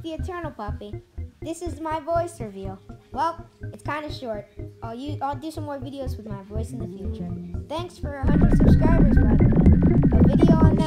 the Eternal Puppy. This is my voice reveal. Well, it's kind of short. I'll do some more videos with my voice in the future. Thanks for 100 subscribers, by the way. A video on